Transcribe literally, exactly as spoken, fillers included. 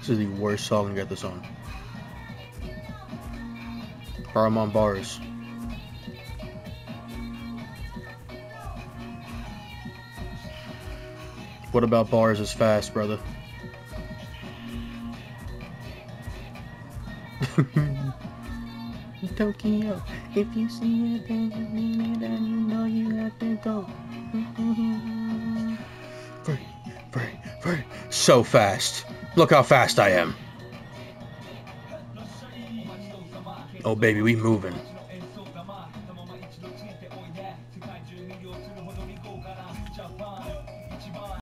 This is the worst song to get this on. I'm on bars. What about bars is fast, brother? Tokyo, if you see it, then you know you have to go. Free, free, free. So fast. Look how fast I am. Oh, baby, we moving.